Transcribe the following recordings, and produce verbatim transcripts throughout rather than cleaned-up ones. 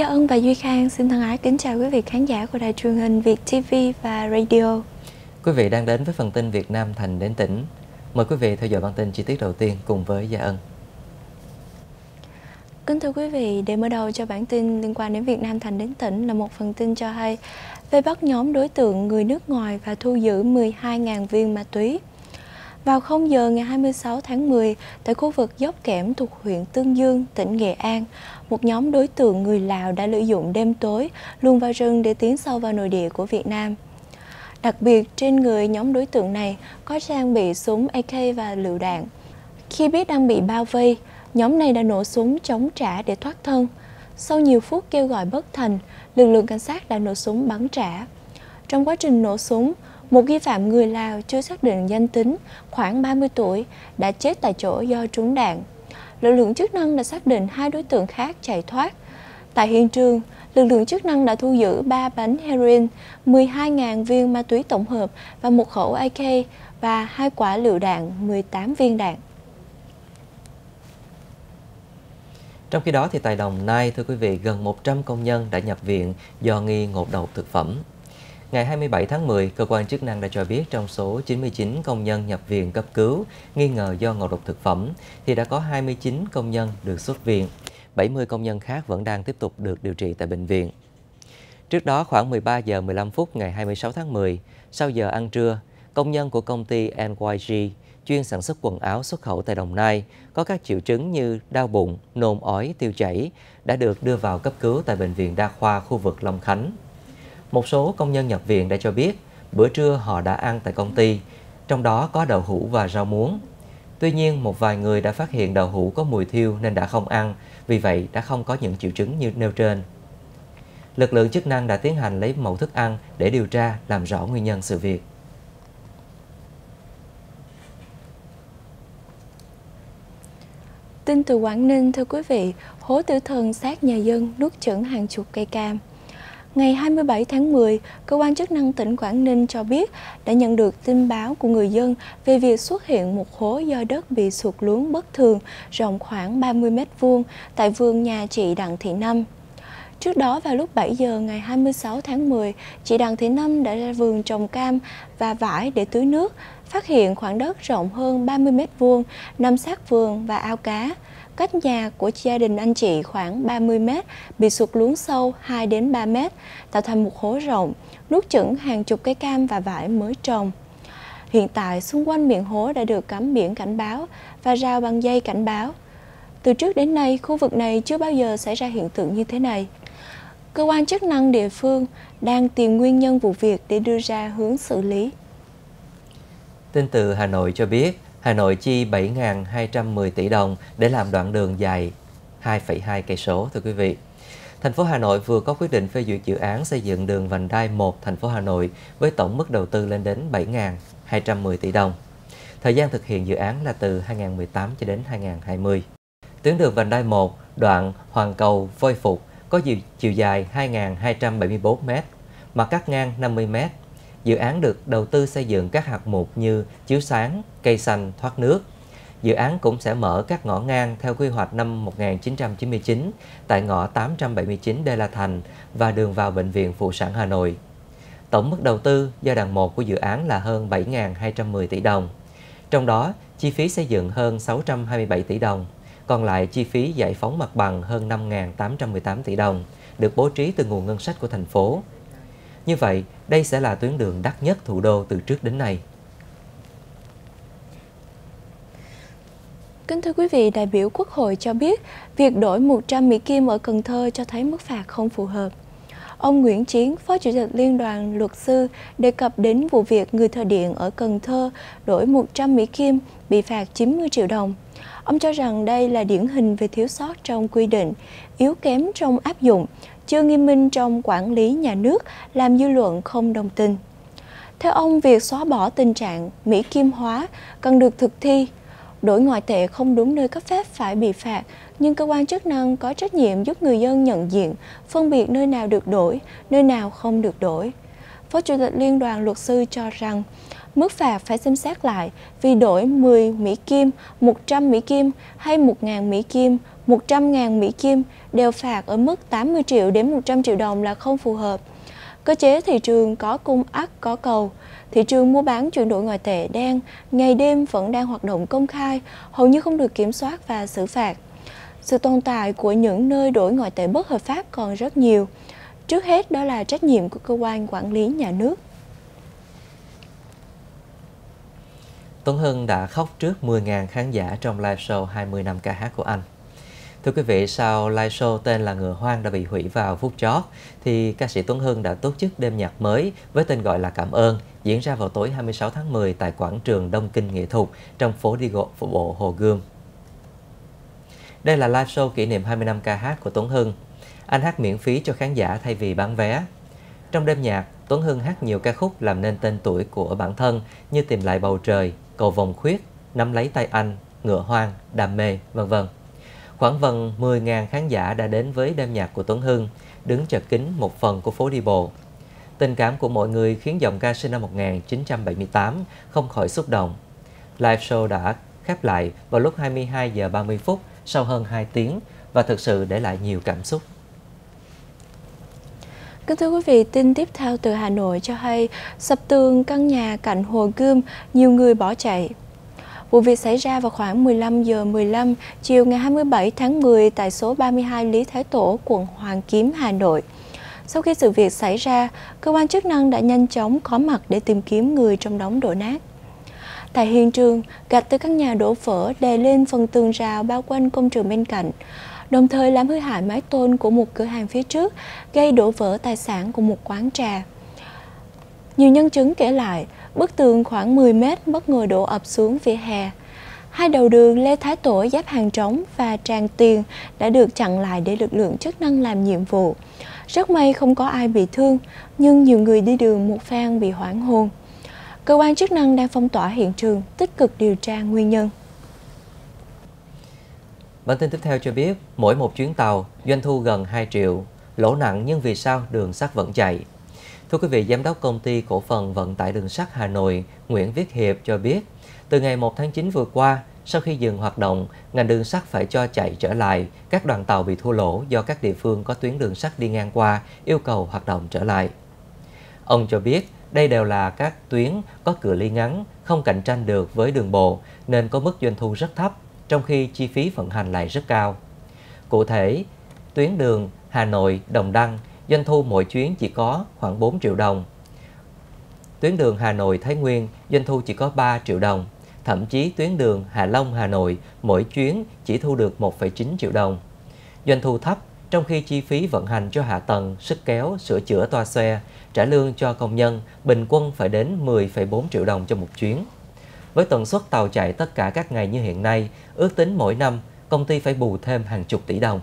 Ân và Duy Khang xin thân ái kính chào quý vị khán giả của đài truyền hình Việt ti vi và Radio. Quý vị đang đến với phần tin Việt Nam thành đến tỉnh. Mời quý vị theo dõi bản tin chi tiết đầu tiên cùng với Gia Ân. Kính thưa quý vị, để mở đầu cho bản tin liên quan đến Việt Nam thành đến tỉnh là một phần tin cho hay về bắt nhóm đối tượng người nước ngoài và thu giữ mười hai nghìn viên ma túy. Vào không giờ ngày hai mươi sáu tháng mười, tại khu vực dốc Kẽm thuộc huyện Tương Dương, tỉnh Nghệ An, một nhóm đối tượng người Lào đã lợi dụng đêm tối luồn vào rừng để tiến sâu vào nội địa của Việt Nam. Đặc biệt, trên người nhóm đối tượng này có trang bị súng a ca và lựu đạn. Khi biết đang bị bao vây, nhóm này đã nổ súng chống trả để thoát thân. Sau nhiều phút kêu gọi bất thành, lực lượng cảnh sát đã nổ súng bắn trả. Trong quá trình nổ súng, một nghi phạm người Lào chưa xác định danh tính, khoảng ba mươi tuổi, đã chết tại chỗ do trúng đạn. Lực lượng chức năng đã xác định hai đối tượng khác chạy thoát. Tại hiện trường, lực lượng chức năng đã thu giữ ba bánh heroin, mười hai nghìn viên ma túy tổng hợp và một khẩu a ca và hai quả lựu đạn, mười tám viên đạn. Trong khi đó, thì tại Đồng Nai, thưa quý vị, gần một trăm công nhân đã nhập viện do nghi ngộ độc thực phẩm. Ngày hai mươi bảy tháng mười, cơ quan chức năng đã cho biết trong số chín mươi chín công nhân nhập viện cấp cứu nghi ngờ do ngộ độc thực phẩm, thì đã có hai mươi chín công nhân được xuất viện, bảy mươi công nhân khác vẫn đang tiếp tục được điều trị tại bệnh viện. Trước đó, khoảng mười ba giờ mười lăm phút ngày hai mươi sáu tháng mười, sau giờ ăn trưa, công nhân của công ty en i giê chuyên sản xuất quần áo xuất khẩu tại Đồng Nai có các triệu chứng như đau bụng, nôn ói, tiêu chảy đã được đưa vào cấp cứu tại Bệnh viện Đa khoa khu vực Long Khánh. Một số công nhân nhập viện đã cho biết bữa trưa họ đã ăn tại công ty, trong đó có đậu hũ và rau muống. Tuy nhiên, một vài người đã phát hiện đậu hũ có mùi thiêu nên đã không ăn, vì vậy đã không có những triệu chứng như nêu trên. Lực lượng chức năng đã tiến hành lấy mẫu thức ăn để điều tra, làm rõ nguyên nhân sự việc. Tin từ Quảng Ninh, thưa quý vị, hố tử thần sát nhà dân nuốt chửng hàng chục cây cam. Ngày hai mươi bảy tháng mười, cơ quan chức năng tỉnh Quảng Ninh cho biết đã nhận được tin báo của người dân về việc xuất hiện một hố do đất bị sụt lún bất thường rộng khoảng ba mươi mét vuông tại vườn nhà chị Đặng Thị Năm. Trước đó, vào lúc bảy giờ ngày hai mươi sáu tháng mười, chị Đặng Thị Năm đã ra vườn trồng cam và vải để tưới nước, phát hiện khoảng đất rộng hơn ba mươi mét vuông nằm sát vườn và ao cá. Cách nhà của gia đình anh chị khoảng ba mươi mét, bị sụt lún sâu hai đến ba mét, tạo thành một hố rộng, nuốt chửng hàng chục cây cam và vải mới trồng. Hiện tại, xung quanh miệng hố đã được cắm biển cảnh báo và rào bằng dây cảnh báo. Từ trước đến nay, khu vực này chưa bao giờ xảy ra hiện tượng như thế này. Cơ quan chức năng địa phương đang tìm nguyên nhân vụ việc để đưa ra hướng xử lý. Tin từ Hà Nội cho biết, Hà Nội chi bảy nghìn hai trăm mười tỷ đồng để làm đoạn đường dài hai phẩy hai cây số, thưa quý vị. Thành phố Hà Nội vừa có quyết định phê duyệt dự án xây dựng đường vành đai một thành phố Hà Nội với tổng mức đầu tư lên đến bảy nghìn hai trăm mười tỷ đồng. Thời gian thực hiện dự án là từ hai nghìn không trăm mười tám cho đến hai nghìn không trăm hai mươi. Tuyến đường vành đai một đoạn Hoàng Cầu - Voi Phục có chiều dài hai nghìn hai trăm bảy mươi tư mét, mặt cắt ngang năm mươi mét. Dự án được đầu tư xây dựng các hạng mục như chiếu sáng, cây xanh, thoát nước. Dự án cũng sẽ mở các ngõ ngang theo quy hoạch năm một nghìn chín trăm chín mươi chín tại ngõ tám trăm bảy mươi chín Đê La Thành và đường vào Bệnh viện Phụ sản Hà Nội. Tổng mức đầu tư giai đoạn một của dự án là hơn bảy nghìn hai trăm mười tỷ đồng. Trong đó, chi phí xây dựng hơn sáu trăm hai mươi bảy tỷ đồng, còn lại chi phí giải phóng mặt bằng hơn năm nghìn tám trăm mười tám tỷ đồng, được bố trí từ nguồn ngân sách của thành phố. Như vậy, đây sẽ là tuyến đường đắt nhất thủ đô từ trước đến nay. Kính thưa quý vị, đại biểu Quốc hội cho biết việc đổi một trăm Mỹ Kim ở Cần Thơ cho thấy mức phạt không phù hợp. Ông Nguyễn Chiến, Phó Chủ tịch Liên đoàn Luật sư, đề cập đến vụ việc người thợ điện ở Cần Thơ đổi một trăm Mỹ Kim bị phạt chín mươi triệu đồng. Ông cho rằng đây là điển hình về thiếu sót trong quy định, yếu kém trong áp dụng, chưa nghiêm minh trong quản lý nhà nước, làm dư luận không đồng tình. Theo ông, việc xóa bỏ tình trạng Mỹ Kim hóa cần được thực thi. Đổi ngoại tệ không đúng nơi cấp phép phải bị phạt, nhưng cơ quan chức năng có trách nhiệm giúp người dân nhận diện, phân biệt nơi nào được đổi, nơi nào không được đổi. Phó Chủ tịch Liên đoàn Luật sư cho rằng, mức phạt phải xem xét lại vì đổi mười Mỹ Kim, một trăm Mỹ Kim hay một nghìn Mỹ Kim, một trăm nghìn Mỹ Kim đều phạt ở mức tám mươi triệu đến một trăm triệu đồng là không phù hợp. Cơ chế thị trường có cung ắt có cầu. Thị trường mua bán chuyển đổi ngoại tệ đen ngày đêm vẫn đang hoạt động công khai, hầu như không được kiểm soát và xử phạt. Sự tồn tại của những nơi đổi ngoại tệ bất hợp pháp còn rất nhiều. Trước hết đó là trách nhiệm của cơ quan quản lý nhà nước. Tuấn Hưng đã khóc trước mười nghìn khán giả trong live show hai mươi năm ca hát của anh. Thưa quý vị, sau live show tên là Ngựa Hoang đã bị hủy vào phút chót, thì ca sĩ Tuấn Hưng đã tổ chức đêm nhạc mới với tên gọi là Cảm Ơn, diễn ra vào tối hai mươi sáu tháng mười tại quảng trường Đông Kinh Nghệ Thuật trong phố đi bộ Hồ Gươm. Đây là live show kỷ niệm hai mươi năm ca hát của Tuấn Hưng. Anh hát miễn phí cho khán giả thay vì bán vé. Trong đêm nhạc, Tuấn Hưng hát nhiều ca khúc làm nên tên tuổi của bản thân như Tìm Lại Bầu Trời, Cầu Vồng Khuyết, Nắm Lấy Tay Anh, Ngựa Hoang, Đam Mê, vân vân. Khoảng gần mười nghìn khán giả đã đến với đêm nhạc của Tuấn Hưng, đứng chật kín một phần của phố đi bộ. Tình cảm của mọi người khiến giọng ca sinh năm một nghìn chín trăm bảy mươi tám không khỏi xúc động. Live show đã khép lại vào lúc hai mươi hai giờ ba mươi phút sau hơn hai tiếng và thực sự để lại nhiều cảm xúc. Kính thưa quý vị, tin tiếp theo từ Hà Nội cho hay sập tường căn nhà cạnh Hồ Gươm, nhiều người bỏ chạy. Vụ việc xảy ra vào khoảng mười lăm giờ mười lăm chiều ngày hai mươi bảy tháng mười tại số ba mươi hai Lý Thái Tổ, quận Hoàn Kiếm, Hà Nội. Sau khi sự việc xảy ra, cơ quan chức năng đã nhanh chóng có mặt để tìm kiếm người trong đống đổ nát. Tại hiện trường, gạch từ căn nhà đổ vỡ đè lên phần tường rào bao quanh công trường bên cạnh, đồng thời làm hư hại mái tôn của một cửa hàng phía trước, gây đổ vỡ tài sản của một quán trà. Nhiều nhân chứng kể lại, bức tường khoảng mười mét bất ngờ đổ ập xuống vỉa hè. Hai đầu đường Lê Thái Tổ, Giáp Hàng Trống và Tràng Tiền đã được chặn lại để lực lượng chức năng làm nhiệm vụ. Rất may không có ai bị thương, nhưng nhiều người đi đường một phen bị hoảng hồn. Cơ quan chức năng đang phong tỏa hiện trường, tích cực điều tra nguyên nhân. Bản tin tiếp theo cho biết, mỗi một chuyến tàu doanh thu gần hai triệu, lỗ nặng nhưng vì sao đường sắt vẫn chạy. Thưa quý vị, Giám đốc Công ty Cổ phần Vận tải Đường sắt Hà Nội Nguyễn Viết Hiệp cho biết, từ ngày một tháng chín vừa qua, sau khi dừng hoạt động, ngành đường sắt phải cho chạy trở lại các đoàn tàu bị thua lỗ do các địa phương có tuyến đường sắt đi ngang qua yêu cầu hoạt động trở lại. Ông cho biết, đây đều là các tuyến có cự ly ngắn, không cạnh tranh được với đường bộ nên có mức doanh thu rất thấp, trong khi chi phí vận hành lại rất cao. Cụ thể, tuyến đường Hà Nội - Đồng Đăng, doanh thu mỗi chuyến chỉ có khoảng bốn triệu đồng. Tuyến đường Hà Nội - Thái Nguyên, doanh thu chỉ có ba triệu đồng. Thậm chí tuyến đường Hạ Long - Hà Nội, mỗi chuyến chỉ thu được một phẩy chín triệu đồng. Doanh thu thấp, trong khi chi phí vận hành cho hạ tầng, sức kéo, sửa chữa toa xe, trả lương cho công nhân, bình quân phải đến mười phẩy bốn triệu đồng cho một chuyến. Với tần suất tàu chạy tất cả các ngày như hiện nay, ước tính mỗi năm, công ty phải bù thêm hàng chục tỷ đồng.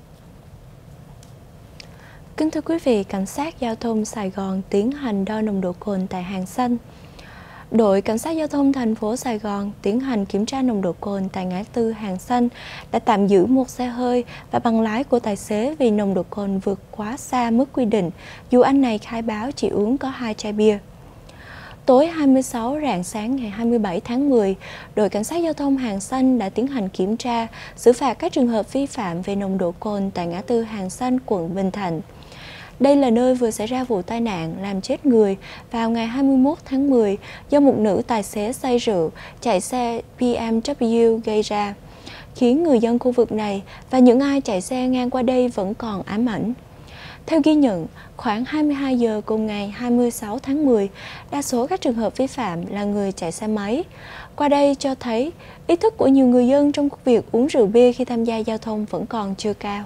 Kính thưa quý vị, Cảnh sát Giao thông Sài Gòn tiến hành đo nồng độ cồn tại Hàng Xanh. Đội Cảnh sát Giao thông thành phố Sài Gòn tiến hành kiểm tra nồng độ cồn tại ngã tư Hàng Xanh, đã tạm giữ một xe hơi và bằng lái của tài xế vì nồng độ cồn vượt quá xa mức quy định, dù anh này khai báo chỉ uống có hai chai bia. Tối hai mươi sáu rạng sáng ngày hai mươi bảy tháng mười, đội Cảnh sát Giao thông Hàng Xanh đã tiến hành kiểm tra, xử phạt các trường hợp vi phạm về nồng độ cồn tại ngã tư Hàng Xanh, quận Bình Thạnh. Đây là nơi vừa xảy ra vụ tai nạn làm chết người vào ngày hai mươi mốt tháng mười do một nữ tài xế say rượu chạy xe bê em vê gây ra, khiến người dân khu vực này và những ai chạy xe ngang qua đây vẫn còn ám ảnh. Theo ghi nhận, khoảng hai mươi hai giờ cùng ngày hai mươi sáu tháng mười, đa số các trường hợp vi phạm là người chạy xe máy. Qua đây cho thấy ý thức của nhiều người dân trong việc uống rượu bia khi tham gia giao thông vẫn còn chưa cao.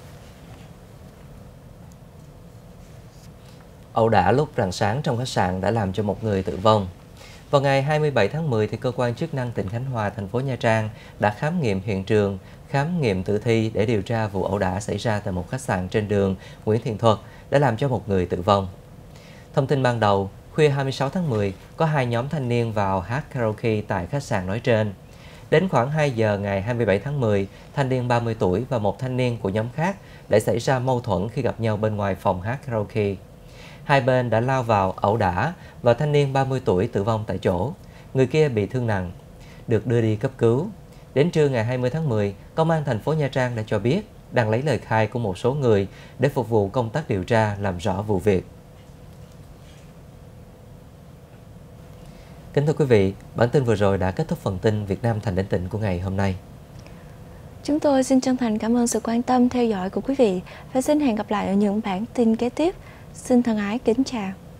Ẩu đả lúc rạng sáng trong khách sạn đã làm cho một người tử vong. Vào ngày hai mươi bảy tháng mười, thì cơ quan chức năng tỉnh Khánh Hòa, thành phố Nha Trang đã khám nghiệm hiện trường, khám nghiệm tử thi để điều tra vụ ẩu đả xảy ra tại một khách sạn trên đường Nguyễn Thiện Thuật đã làm cho một người tử vong. Thông tin ban đầu, khuya hai mươi sáu tháng mười, có hai nhóm thanh niên vào hát karaoke tại khách sạn nói trên. Đến khoảng hai giờ ngày hai mươi bảy tháng mười, thanh niên ba mươi tuổi và một thanh niên của nhóm khác đã xảy ra mâu thuẫn khi gặp nhau bên ngoài phòng hát karaoke. Hai bên đã lao vào ẩu đả và thanh niên ba mươi tuổi tử vong tại chỗ, người kia bị thương nặng, được đưa đi cấp cứu. Đến trưa ngày hai mươi tháng mười, Công an thành phố Nha Trang đã cho biết đang lấy lời khai của một số người để phục vụ công tác điều tra làm rõ vụ việc. Kính thưa quý vị, bản tin vừa rồi đã kết thúc phần tin Việt Nam Thành đến tỉnh của ngày hôm nay. Chúng tôi xin chân thành cảm ơn sự quan tâm theo dõi của quý vị và xin hẹn gặp lại ở những bản tin kế tiếp. Xin thân ái kính chào.